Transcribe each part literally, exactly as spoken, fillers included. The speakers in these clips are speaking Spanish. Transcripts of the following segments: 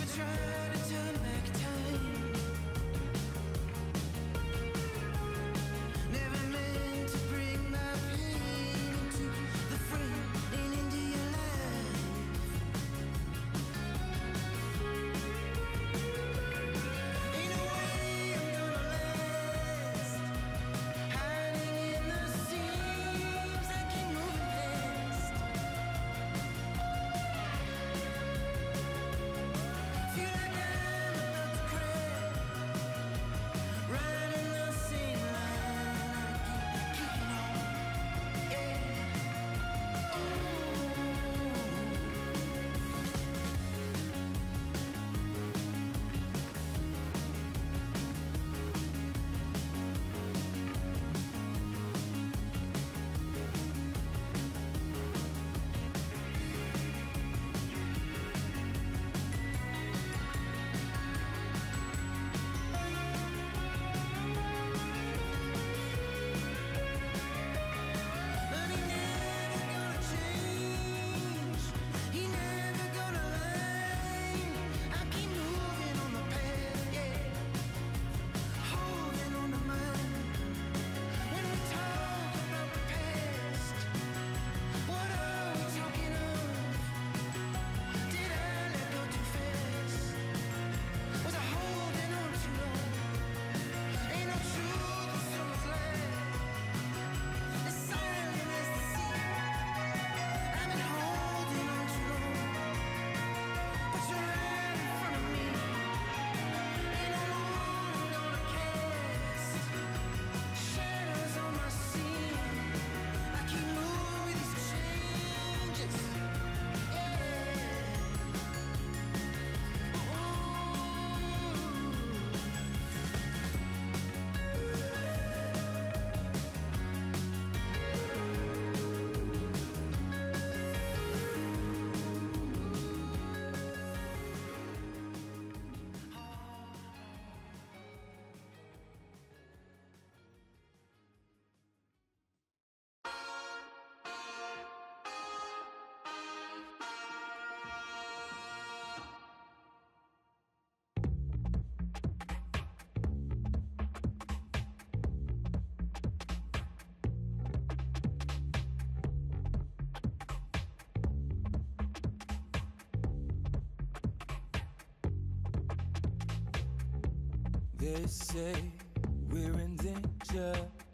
They say we're in danger,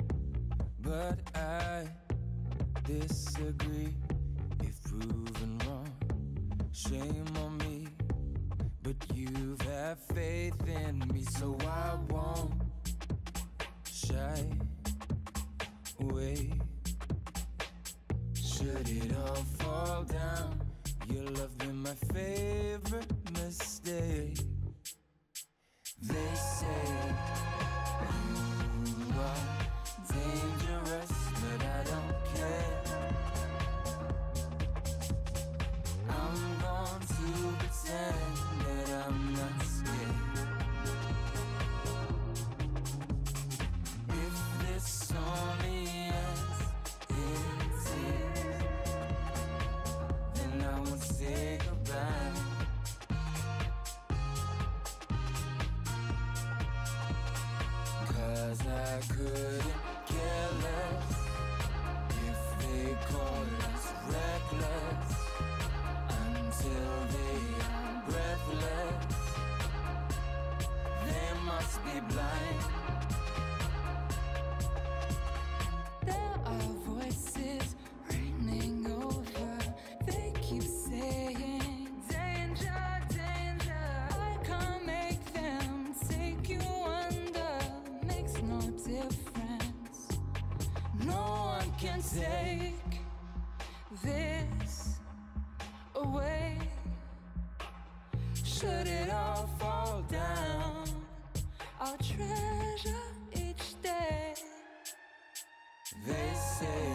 but I disagree. If proven wrong, shame on me, but you've had faith in me, so I won't shy away. Should it all fall down, your love been my favorite mistake. They say you are dangerous, but I don't care. I'm going to pretend that I'm not scared. If this only ends in tears, then I won't say goodbye. Cause I couldn't care less if they call us reckless until they are breathless. They must be blind. There are voices raining over. They keep saying danger, danger. I can't make them take you under. Makes no difference. No one can take this away. Should it all fall down, I'll treasure each day. They say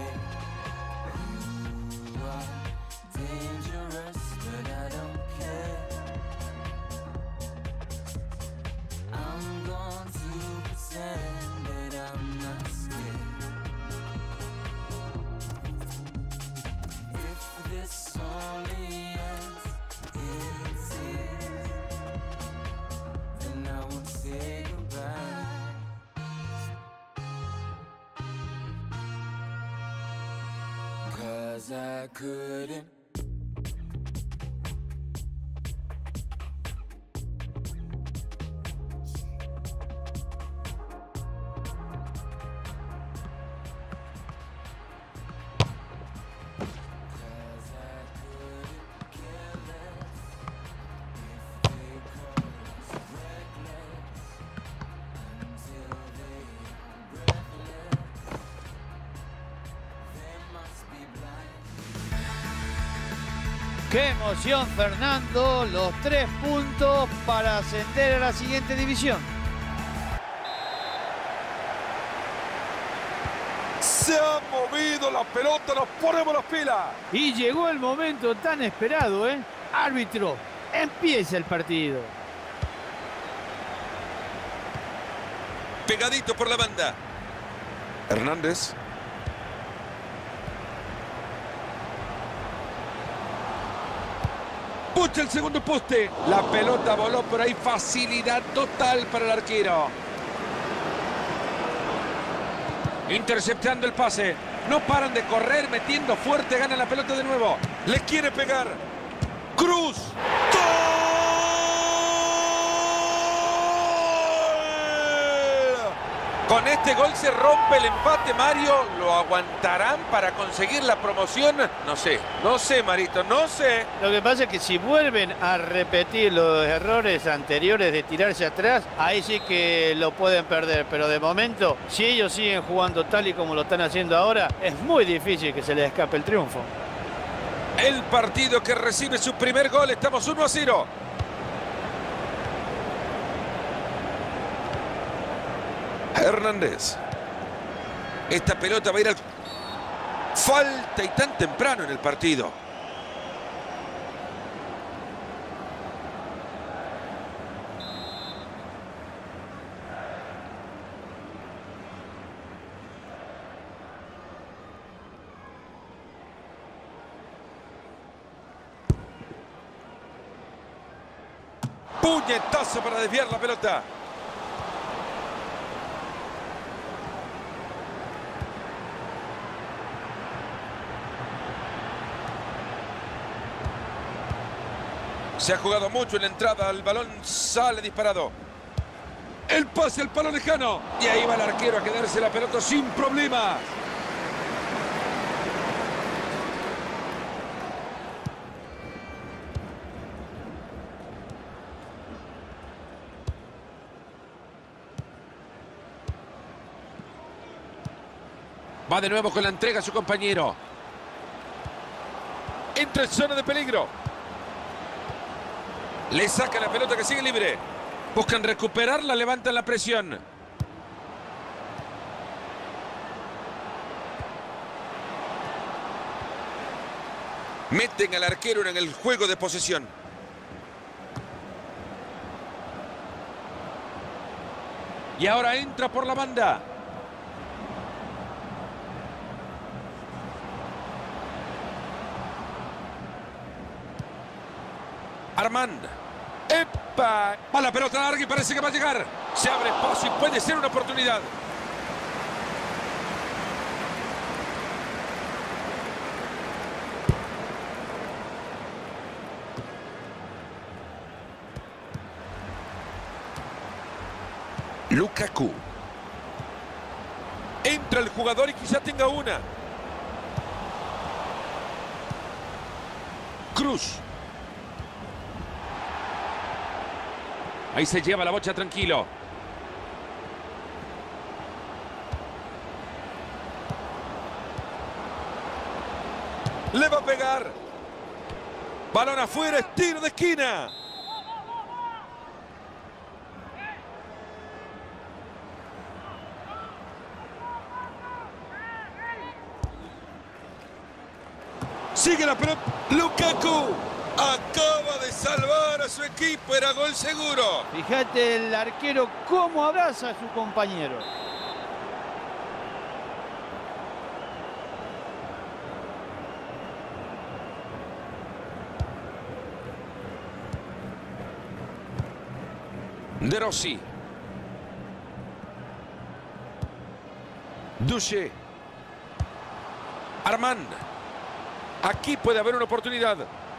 you are dangerous, but I don't care. I'm going to pretend that I'm not scared. If this only ends in tears, 'cause I couldn't. ¡Qué emoción, Fernando! Los tres puntos para ascender a la siguiente división. Se ha movido la pelota, nos ponemos las pilas. Y llegó el momento tan esperado, ¿eh? Árbitro, empieza el partido. Pegadito por la banda. Hernández. Pucha el segundo poste. La pelota voló por ahí. Facilidad total para el arquero. Interceptando el pase. No paran de correr, metiendo fuerte. Gana la pelota de nuevo. Le quiere pegar. Cruz. ¡Gol! Con este gol se rompe el empate, Mario. ¿Lo aguantarán para conseguir la promoción? No sé, no sé, Marito, no sé. Lo que pasa es que si vuelven a repetir los errores anteriores de tirarse atrás, ahí sí que lo pueden perder. Pero de momento, si ellos siguen jugando tal y como lo están haciendo ahora, es muy difícil que se les escape el triunfo. El partido que recibe su primer gol, estamos uno a cero. Hernández. Esta pelota va a ir al... Falta y tan temprano en el partido. Puñetazo para desviar la pelota. Se ha jugado mucho en la entrada, el balón sale disparado. El pase al palo lejano. Y ahí va el arquero a quedarse la pelota sin problemas. Va de nuevo con la entrega a su compañero. Entra en zona de peligro. Le saca la pelota que sigue libre. Buscan recuperarla, levantan la presión. Meten al arquero en el juego de posesión. Y ahora entra por la banda. Armand. ¡Epa! Va la pelota larga y parece que va a llegar. Se abre espacio y puede ser una oportunidad. Lukaku. Entra el jugador y quizá tenga una. Cruz. Ahí se lleva la bocha tranquilo. Le va a pegar. Balón afuera, es tiro de esquina. Sigue la pelota. Lukaku acaba de salvar a su equipo. Era gol seguro. Fíjate el arquero cómo abraza a su compañero. De Rossi. Duché. Armand. Aquí puede haber una oportunidad.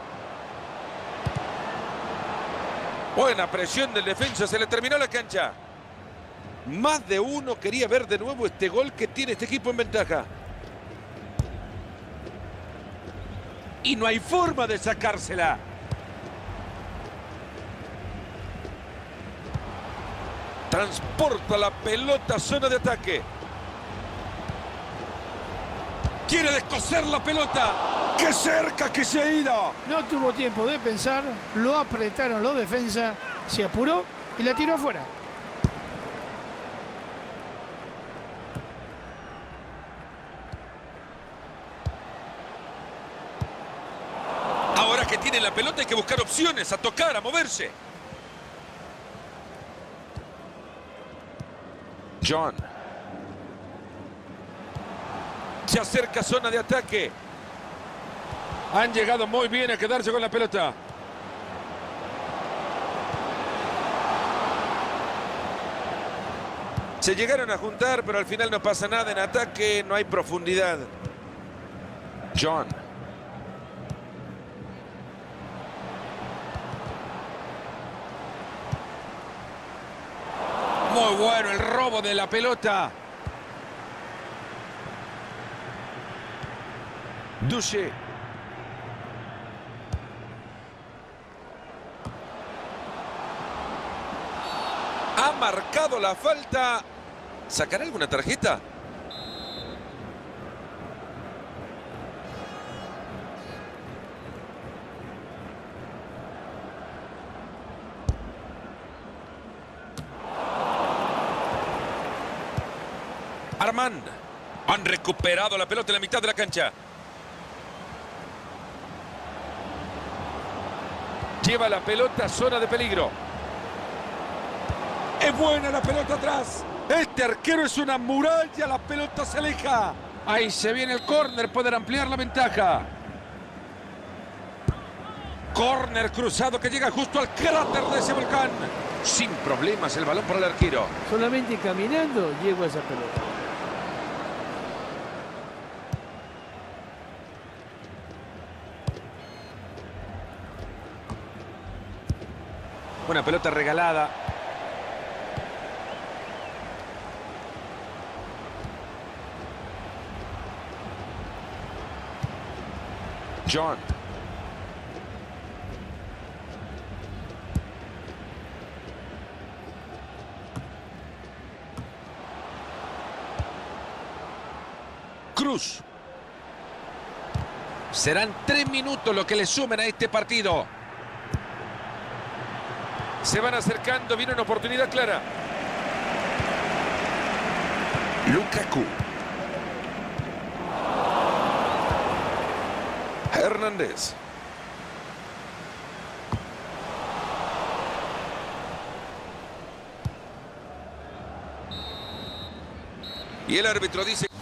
Buena presión del defensa, se le terminó la cancha. Más de uno quería ver de nuevo este gol que tiene este equipo en ventaja. Y no hay forma de sacársela. Transporta la pelota a zona de ataque. Quiere descoser la pelota. ¡Qué cerca que se ha ido! No tuvo tiempo de pensar, lo apretaron los defensas, se apuró y la tiró afuera. Ahora que tiene la pelota hay que buscar opciones, a tocar, a moverse. John. Se acerca a zona de ataque. Han llegado muy bien a quedarse con la pelota. Se llegaron a juntar, pero al final no pasa nada. En ataque no hay profundidad. John. Muy bueno el robo de la pelota. Duche. Ha marcado la falta. ¿Sacará alguna tarjeta? Armand. Han recuperado la pelota en la mitad de la cancha. Lleva la pelota a zona de peligro. Es buena la pelota atrás. Este arquero es una muralla. La pelota se aleja. Ahí se viene el córner. Poder ampliar la ventaja. Córner cruzado que llega justo al cráter de ese volcán. Sin problemas el balón para el arquero. Solamente caminando llegó a esa pelota. Una pelota regalada. John. Cruz. Serán tres minutos lo que le sumen a este partido. Se van acercando, viene una oportunidad clara. Lukaku. Hernández. Y el árbitro dice...